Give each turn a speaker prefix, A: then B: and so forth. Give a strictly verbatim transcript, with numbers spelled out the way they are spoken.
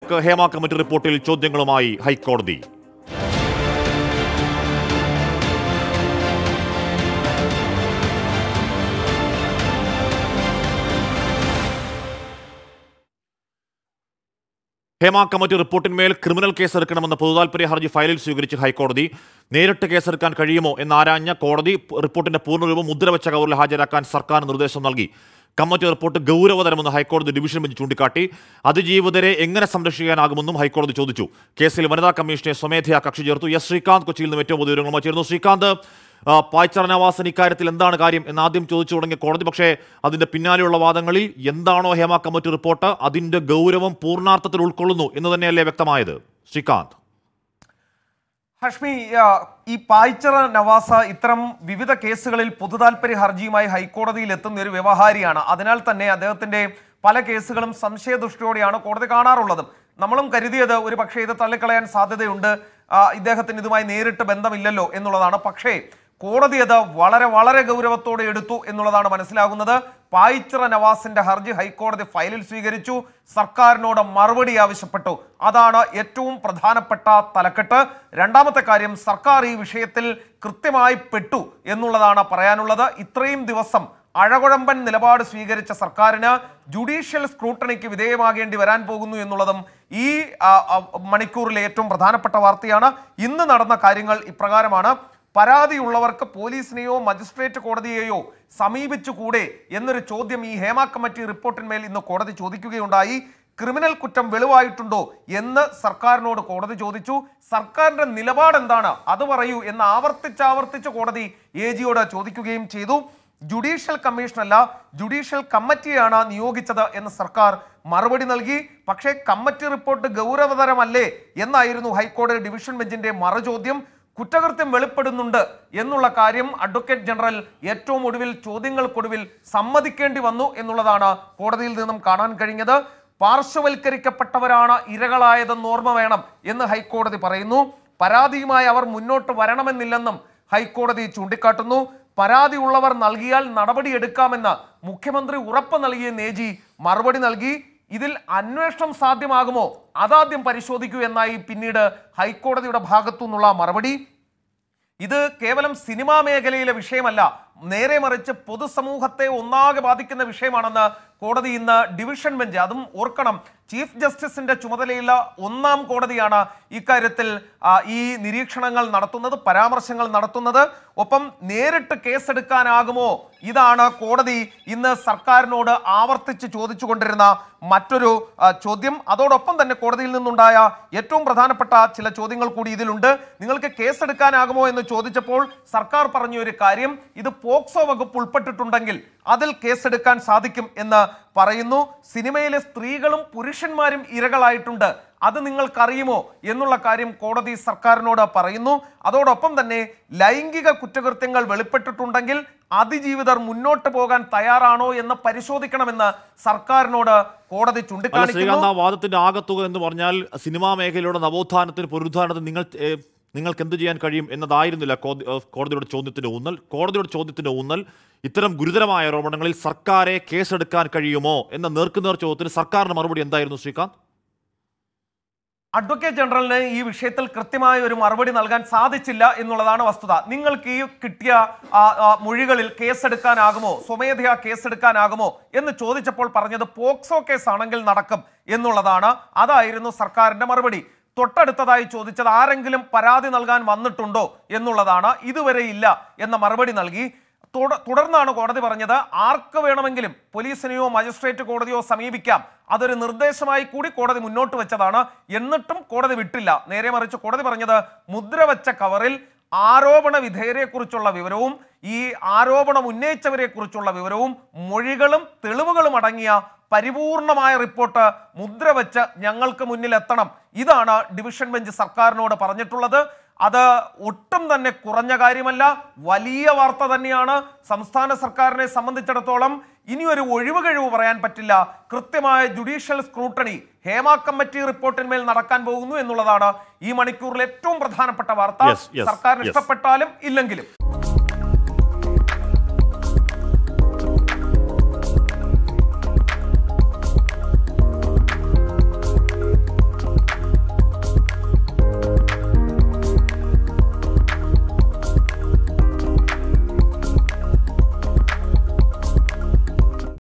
A: നേതാക്കൾക്ക് ഹേമ കമ്മിറ്റി റിപ്പോർട്ടിൽ ചോദ്യങ്ങളുമായി ഹൈക്കോടതി. ഹേമ കമ്മിറ്റി റിപ്പോർട്ടിന്മേൽ ക്രിമിനൽ കേസെടുക്കണമെന്ന പൊതുതാൽപര്യ ഹർജി ഫയലിൽ സ്വീകരിച്ച് ഹൈക്കോടതി. നേരിട്ട് കേസെടുക്കാൻ കഴിയുമോ എന്നാരാഞ്ഞ കോടതി റിപ്പോർട്ടിന്റെ പൂർണ്ണരൂപം മുദ്രവെച്ച കവറിൽ ഹാജരാക്കാൻ സർക്കാർ നിർദ്ദേശം നൽകി. കമ്മിറ്റി റിപ്പോർട്ട് ഗൗരവതരമെന്ന് ഹൈക്കോടതി ഡിവിഷൻ ബെഞ്ച് ചൂണ്ടിക്കാട്ടി. അതിജീവിതരെ എങ്ങനെ സംരക്ഷിക്കാനാകുമെന്നും ഹൈക്കോടതി ചോദിച്ചു. കേസിൽ വനിതാ കമ്മീഷനെ സ്വമേധയാ കക്ഷി ചേർത്തു. എസ് ശ്രീകാന്ത് കൊച്ചിയിൽ നിന്നും ഏറ്റവും പുതിയ വിവരങ്ങളുമായി ചേർന്നു. ശ്രീകാന്ത്, പായ്ച്ചർ നവാസൻ ഇക്കാര്യത്തിൽ എന്താണ് കാര്യം എന്നാദ്യം ചോദിച്ചു തുടങ്ങിയ കോടതി, പക്ഷേ അതിന്റെ പിന്നാലെയുള്ള വാദങ്ങളിൽ എന്താണോ ഹേമ കമ്മിറ്റി റിപ്പോർട്ട് അതിന്റെ ഗൗരവം പൂർണ്ണാർത്ഥത്തിൽ ഉൾക്കൊള്ളുന്നു എന്ന് തന്നെയല്ലേ വ്യക്തമായത്? ശ്രീകാന്ത്.
B: ഹഷ്മി, ഈ പായ്ച്ചർ നവാസ ഇത്തരം വിവിധ കേസുകളിൽ പൊതുതാൽപര്യ ഹർജിയുമായി ഹൈക്കോടതിയിൽ എത്തുന്ന ഒരു വ്യവഹാരിയാണ്. അതിനാൽ തന്നെ അദ്ദേഹത്തിന്റെ പല കേസുകളും സംശയദൃഷ്ടിയോടെയാണ് കോടതി കാണാറുള്ളത്. നമ്മളും കരുതിയത് ഒരു പക്ഷേ ഇത് തള്ളിക്കളയാൻ സാധ്യതയുണ്ട്, ഇദ്ദേഹത്തിന് ഇതുമായി നേരിട്ട് ബന്ധമില്ലല്ലോ എന്നുള്ളതാണ്. പക്ഷേ കോടതി അത് വളരെ വളരെ ഗൗരവത്തോടെ എടുത്തു എന്നുള്ളതാണ് മനസ്സിലാകുന്നത്. പായ്ച്ചർ നവാസിന്റെ ഹർജി ഹൈക്കോടതി ഫയലിൽ സ്വീകരിച്ചു, സർക്കാരിനോട് മറുപടി ആവശ്യപ്പെട്ടു. അതാണ് ഏറ്റവും പ്രധാനപ്പെട്ട തലക്കെട്ട്. രണ്ടാമത്തെ കാര്യം, സർക്കാർ ഈ വിഷയത്തിൽ കൃത്യമായി പെട്ടു എന്നുള്ളതാണ് പറയാനുള്ളത്. ഇത്രയും ദിവസം അഴകുഴമ്പൻ നിലപാട് സ്വീകരിച്ച സർക്കാരിന് ജുഡീഷ്യൽ സ്ക്രൂട്ടണിക്ക് വിധേയമാകേണ്ടി വരാൻ പോകുന്നു എന്നുള്ളതും ഈ മണിക്കൂറിലെ ഏറ്റവും പ്രധാനപ്പെട്ട വാർത്തയാണ്. ഇന്ന് നടന്ന കാര്യങ്ങൾ ഇപ്രകാരമാണ്. പരാതിയുള്ളവർക്ക് പോലീസിനെയോ മജിസ്ട്രേറ്റ് കോടതിയെയോ സമീപിച്ചുകൂടെ എന്നൊരു ചോദ്യം ഈ ഹേമ കമ്മിറ്റി റിപ്പോർട്ടിന്മേൽ ഇന്ന് കോടതി ചോദിക്കുകയുണ്ടായി. ക്രിമിനൽ കുറ്റം വെളിവായിട്ടുണ്ടോ എന്ന് സർക്കാരിനോട് കോടതി ചോദിച്ചു. സർക്കാരിന്റെ നിലപാട് എന്താണ് അത് പറയൂ എന്ന് ആവർത്തിച്ചാവർത്തിച്ച് കോടതി എ ജിയോട് ചോദിക്കുകയും ചെയ്തു. ജുഡീഷ്യൽ കമ്മീഷനല്ല, ജുഡീഷ്യൽ കമ്മിറ്റിയാണ് നിയോഗിച്ചത് എന്ന് സർക്കാർ മറുപടി നൽകി. പക്ഷേ കമ്മിറ്റി റിപ്പോർട്ട് ഗൗരവതരമല്ലേ എന്നായിരുന്നു ഹൈക്കോടതി ഡിവിഷൻ ബെഞ്ചിന്റെ മറുചോദ്യം. കുറ്റകൃത്യം വെളിപ്പെടുന്നുണ്ട് എന്നുള്ള കാര്യം അഡ്വക്കേറ്റ് ജനറൽ ഏറ്റവും ഒടുവിൽ ചോദ്യങ്ങൾക്കൊടുവിൽ സമ്മതിക്കേണ്ടി വന്നു എന്നുള്ളതാണ് കോടതിയിൽ നിന്നും കാണാൻ കഴിഞ്ഞത്. പാർശ്വവൽക്കരിക്കപ്പെട്ടവരാണ് ഇരകളായതെന്ന് ഓർമ്മ വേണം എന്ന് ഹൈക്കോടതി പറയുന്നു. പരാതിയുമായി അവർ മുന്നോട്ട് വരണമെന്നില്ലെന്നും ഹൈക്കോടതി ചൂണ്ടിക്കാട്ടുന്നു. പരാതിയുള്ളവർ നൽകിയാൽ നടപടിയെടുക്കാമെന്ന് മുഖ്യമന്ത്രി ഉറപ്പ് നൽകിയ നേജി മറുപടി നൽകി. ഇതിൽ അന്വേഷണം സാധ്യമാകുമോ അതാദ്യം പരിശോധിക്കൂ എന്നായി പിന്നീട് ഹൈക്കോടതിയുടെ ഭാഗത്തു നിന്നുള്ള മറുപടി. ഇത് കേവലം സിനിമാ മേഖലയിലെ വിഷയമല്ല, നേരെ മറിച്ച് പൊതുസമൂഹത്തെ ഒന്നാകെ ബാധിക്കുന്ന വിഷയമാണെന്ന് കോടതി ഇന്ന് ഡിവിഷൻ ബെഞ്ച്, അതും ഓർക്കണം ചീഫ് ജസ്റ്റിസിന്റെ ചുമതലയുള്ള ഒന്നാം കോടതിയാണ് ഇക്കാര്യത്തിൽ ഈ നിരീക്ഷണങ്ങൾ നടത്തുന്നത്, പരാമർശങ്ങൾ നടത്തുന്നത്. ഒപ്പം നേരിട്ട് കേസെടുക്കാനാകുമോ, ഇതാണ് കോടതി ഇന്ന് സർക്കാരിനോട് ആവർത്തിച്ച് ചോദിച്ചുകൊണ്ടിരുന്ന മറ്റൊരു ചോദ്യം. അതോടൊപ്പം തന്നെ കോടതിയിൽ നിന്നുണ്ടായ ഏറ്റവും പ്രധാനപ്പെട്ട ചില ചോദ്യങ്ങൾ കൂടി ഇതിലുണ്ട്. നിങ്ങൾക്ക് കേസെടുക്കാനാകുമോ എന്ന് ചോദിച്ചപ്പോൾ സർക്കാർ പറഞ്ഞ ഒരു കാര്യം, ഇത് പോക്സോ വകുപ്പ് ഉൾപ്പെട്ടിട്ടുണ്ടെങ്കിൽ അതിൽ കേസെടുക്കാൻ സാധിക്കും എന്ന് പറയുന്നു. സിനിമയിലെ സ്ത്രീകളും പുരുഷന്മാരും ഇരകളായിട്ടുണ്ട്, അത് നിങ്ങൾക്കറിയുമോ എന്നുള്ള കാര്യം കോടതി സർക്കാരിനോട് പറയുന്നു. അതോടൊപ്പം തന്നെ ലൈംഗിക കുറ്റകൃത്യങ്ങൾ വെളിപ്പെട്ടിട്ടുണ്ടെങ്കിൽ അതിജീവിതർ മുന്നോട്ട് പോകാൻ തയ്യാറാണോ എന്ന് പരിശോധിക്കണമെന്ന് സർക്കാരിനോട് കോടതി ചൂണ്ടിക്കാണിക്കുന്നു.
A: വാദത്തിന്റെ ആകത്തുക എന്ന് പറഞ്ഞാൽ സിനിമാ മേഖലയുടെ നവോത്ഥാനത്തിന് പുനരുദ്ധാരണത്തിന് നിങ്ങൾ നിങ്ങൾക്ക് എന്ത് ചെയ്യാൻ കഴിയും എന്നതായിരുന്നില്ല കോടതിയുടെ ചോദ്യത്തിന്റെ ഊന്നൽ. കോടതിയുടെ ചോദ്യത്തിന്റെ ഊന്നൽ ഇത്തരം ഗുരുതരമായ ആരോപണങ്ങളിൽ സർക്കാരെ കേസെടുക്കാൻ കഴിയുമോ എന്ന നേർക്കുനേർ ചോദ്യത്തിന് സർക്കാരിന്റെ മറുപടി എന്തായിരുന്നു ശ്രീകാന്ത്?
B: അഡ്വക്കേറ്റ് ജനറലിന് ഈ വിഷയത്തിൽ കൃത്യമായ ഒരു മറുപടി നൽകാൻ സാധിച്ചില്ല എന്നുള്ളതാണ് വസ്തുത. നിങ്ങൾക്ക് ഈ കിട്ടിയ മൊഴികളിൽ കേസെടുക്കാനാകുമോ, സ്വമേധയാ കേസെടുക്കാനാകുമോ എന്ന് ചോദിച്ചപ്പോൾ പറഞ്ഞത് പോക്സോ കേസാണെങ്കിൽ നടക്കും എന്നുള്ളതാണ്. അതായിരുന്നു സർക്കാരിന്റെ മറുപടി. തൊട്ടടുത്തതായി ചോദിച്ചത് ആരെങ്കിലും പരാതി നൽകാൻ വന്നിട്ടുണ്ടോ എന്നുള്ളതാണ്. ഇതുവരെ ഇല്ല എന്ന മറുപടി നൽകി. തുടർന്നാണ് കോടതി പറഞ്ഞത് ആർക്ക് വേണമെങ്കിലും പോലീസിനെയോ മജിസ്ട്രേറ്റ് കോടതിയോ സമീപിക്കാം, അതൊരു നിർദ്ദേശമായി കൂടി കോടതി മുന്നോട്ട് വെച്ചതാണ്. എന്നിട്ടും കോടതി വിട്ടില്ല. നേരെ മറിച്ച് കോടതി പറഞ്ഞത് മുദ്രവെച്ച കവറിൽ ആരോപണ വിധേയരെ കുറിച്ചുള്ള വിവരവും ഈ ആരോപണം ഉന്നയിച്ചവരെ കുറിച്ചുള്ള വിവരവും മൊഴികളും തെളിവുകളും അടങ്ങിയ പരിപൂർണമായ റിപ്പോർട്ട് മുദ്രവെച്ച് ഞങ്ങൾക്ക് മുന്നിൽ എത്തണം. ഇതാണ് ഡിവിഷൻ ബെഞ്ച് സർക്കാരിനോട് പറഞ്ഞിട്ടുള്ളത്. അത് ഒട്ടും തന്നെ കുറഞ്ഞ കാര്യമല്ല, വലിയ വാർത്ത തന്നെയാണ്. സംസ്ഥാന സർക്കാരിനെ സംബന്ധിച്ചിടത്തോളം ഇനിയൊരു ഒഴിവ് കഴിവ് പറയാൻ പറ്റില്ല. കൃത്യമായ ജുഡീഷ്യൽ സ്ക്രൂട്ടണി ഹേമ കമ്മിറ്റി റിപ്പോർട്ടിന്മേൽ നടക്കാൻ പോകുന്നു എന്നുള്ളതാണ് ഈ മണിക്കൂറിൽ ഏറ്റവും പ്രധാനപ്പെട്ട വാർത്ത. സർക്കാരിന് ഇഷ്ടപ്പെട്ടാലും ഇല്ലെങ്കിലും